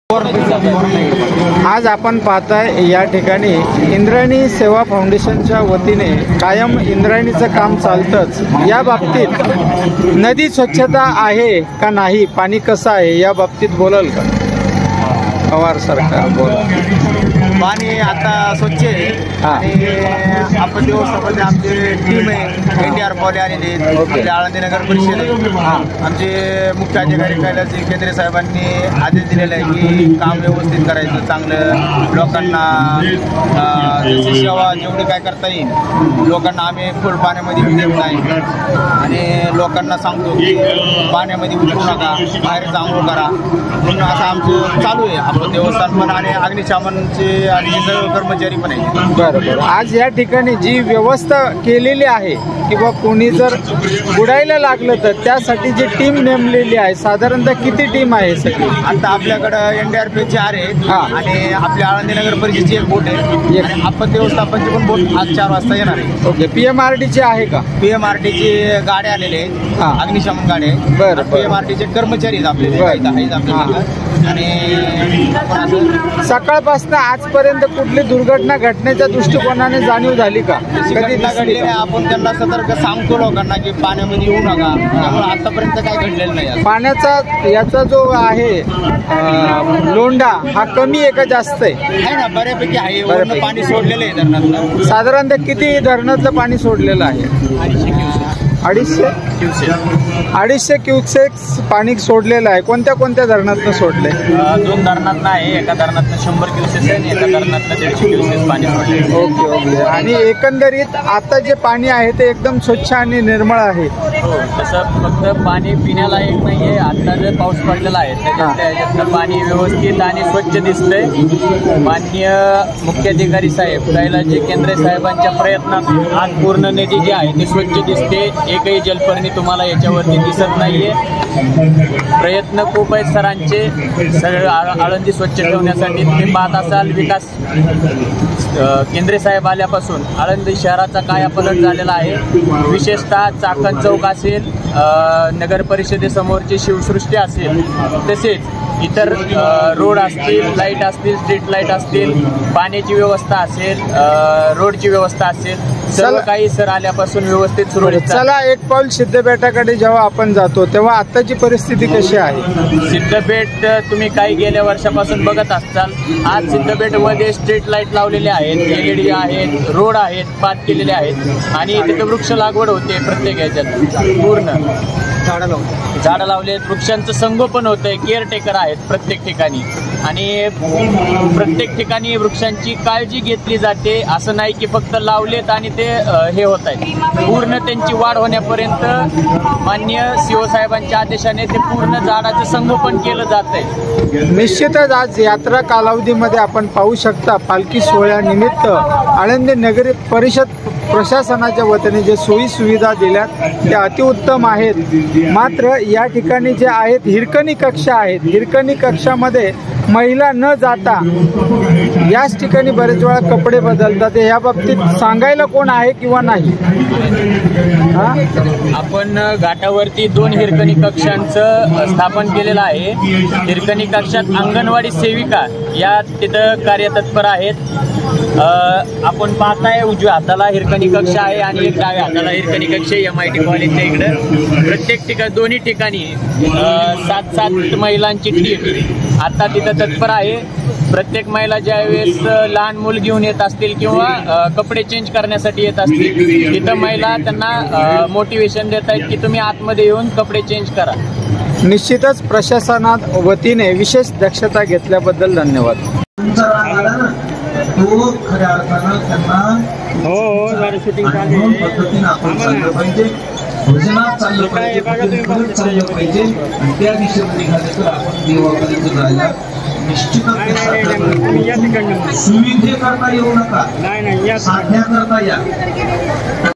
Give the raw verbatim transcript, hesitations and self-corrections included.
आज आपण पाहताय या ठिकाणी इंद्रायणी सेवा फाउंडेशनच्या वतीने कायम इंद्रायणीचं काम चालतंच। या बाबतीत नदी स्वच्छता आहे का नाही, पाणी कसं आहे या बाबतीत बोलाल का पवार सरकार? बोला। पाणी आता स्वच्छ आहे आणि आपण व्यवस्थापन आमची टीम आहे एन डी आर पॉली आलेली आपल्या आळंदी नगर परिषद आहे। आमचे मुख्य अधिकारी कैलास केंद्रे साहेबांनी आदेश दिलेला आहे की काम व्यवस्थित करायचं, चांगलं लोकांना सेवा जेवढी काय करता येईल लोकांना आम्ही फुल पाण्यामध्ये देत नाही आणि लोकांना सांगतो की पाण्यामध्ये उतरू नका, बाहेरच आंघोळ करा म्हणून असं आमचं चालू आहे। आपण देवस्थान पण आणि अग्निशमनचे आणि सर्व कर्मचारी पण आहेत। बरं बरं। आज या ठिकाणी जी व्यवस्था केलेली आहे किंवा कोणी जर बुडायला लागलं तर त्यासाठी जी टीम नेमलेली आहे, साधारणतः किती टीम आहे सगळी? आता आपल्याकडं एन डी आर पी चार आहेत आणि आपल्या आळंदी नगर परिषदेची एक बोट आहे आणि आपण व्यवस्थापनची पण बोट आज चार वाजता येणार आहे। ओके। पी एम आर टीची आहे का? पी एम आर टीची गाड्या आलेले आहेत, अग्निशमन गाड्या आहेत। बरं। पी एम आर टीचे कर्मचारी आपले आणि सकाळपासून आजपर्यंत कुठली दुर्घटना घटनेच्या दृष्टिकोनाने जाणीव झाली का? कधी घडली नाही। आपण त्यांना सतर्क सांगतो लोकांना की पाण्यामध्ये येऊ नका, त्यामुळे आतापर्यंत काय घडलेलं नाही। पाण्याचा याचा जो आहे लोंढा हा कमी आहे का जास्त आहे? आहे ना, बऱ्यापैकी आहे। वरनं पाणी सोडलेलं आहे धरणातलं। साधारणतः किती धरणातलं पाणी सोडलेलं आहे? अडीचशे क्युसेक अडीचशे क्युसेक पाणी सोडलेलं आहे। कोणत्या कोणत्या धरणातनं सोडले? दोन धरणातनं आहे, एका धरणातनं शंभर क्युसेस आहे, एका धरणातनं दीडशे क्युसेस पाणी सोडले। Okay okay. आणि एकंदरीत आता जे पाणी आहे ते एकदम स्वच्छ आणि निर्मळ आहे। हो, तसं फक्त पाणी पिण्यालायक नाही आहे। आता जे पाऊस पडलेला आहे त्याच्यातलं पाणी व्यवस्थित आणि स्वच्छ दिसतंय। माननीय मुख्याधिकारी साहेब कैलासजी केंद्रे साहेबांच्या प्रयत्नात आज पूर्ण नदी जी आहे ती स्वच्छ दिसते। एकही जलपर्णी तुम्हाला याच्यावरती दिसत नाहीये। प्रयत्न खूप आहेत सरांचे, सर आळंदी स्वच्छ ठेवण्यासाठी। तुम्ही पाहत असाल विकास केंद्रे साहेब आल्यापासून आळंदी शहराचा कायापालट झालेला आहे। विशेषतः चाकण चौक असेल, नगर परिषदेसमोरची शिवसृष्टी असेल, तसेच इतर रोड असतील, लाईट असतील, स्ट्रीट लाईट असतील, पाण्याची व्यवस्था असेल, रोडची व्यवस्था असेल, सर्व काही सर आल्यापासून व्यवस्थित सुरळीत। चला एक पाऊल सिद्धपेठाकडे जेव्हा आपण जातो तेव्हा आताची परिस्थिती कशी आहे? सिद्धपेठ तुम्ही काही गेल्या वर्षापासून बघत असाल। आज सिद्धपेठमध्ये स्ट्रीट लाईट लावलेले आहेत, एल ई डी आहेत, रोड आहेत, पात केलेले आहेत आणि तिथे वृक्ष लागवड होते। प्रत्येक ह्याच्यात पूर्ण झाडं लावले झाडं लावले वृक्षांचं संगोपन होतंय, केअरटेकर आहेत प्रत्येक ठिकाणी आणि प्रत्येक ठिकाणी वृक्षांची काळजी घेतली जाते। असं नाही की फक्त लावलेत आणि ते हे होत आहेत, पूर्ण त्यांची वाढ होण्यापर्यंत माननीय सी ओ साहेबांच्या आदेशाने ते पूर्ण झाडाचं संगोपन केलं जात आहे। निश्चितच आज यात्रा कालावधीमध्ये आपण पाहू शकता पालखी सोहळ्यानिमित्त आळंदी नगर परिषद प्रशासनाच्या वतीने जे सोयी सुविधा दिल्यात त्या अतिउत्तम आहेत। मात्र या ठिकाणी जे आहेत हिरकणी कक्ष आहेत, हिरकणी कक्षामध्ये महिला न जाता याच ठिकाणी बरेच वेळा कपडे बदलतात। या बाबतीत सांगायला कोण आहे किंवा नाही? आपण घाटावरती दोन हिरकणी कक्षांचं स्थापन केलेलं आहे। हिरकणी कक्षात अंगणवाडी सेविका या तिथं कार्यतत्पर आहेत। आपण पाहताय उजव्या हाताला हिरकणी कक्ष आहे आणि एक डाव्या हाताला हिरकणी कक्ष एम आय टी कॉलेजच्या इकडं। प्रत्येक ठिकाणी दोन्ही ठिकाणी सात सात महिलांची टीम आता तिथं तत्पर आहे। प्रत्येक महिला ज्या वेळेस लहान मूल घेऊन येत असतील किंवा कपडे चेंज करण्यासाठी येत असतील तिथं महिला त्यांना मोटिवेशन देत आहेत की तुम्ही आतमध्ये येऊन कपडे चेंज करा। निश्चितच प्रशासनात वतीने विशेष दक्षता घेतल्याबद्दल धन्यवाद। तो खऱ्या अर्थानं त्यांना हो हो शूटिंग पद्धतीनं आपण चाललं पाहिजे, भजनात चाललं पाहिजे, चाललं पाहिजे आणि त्या दिशेने निघाले तर आपण देवापर्यंत जायला निश्चितच सुविधे करता येऊ नका, साध्या करता या।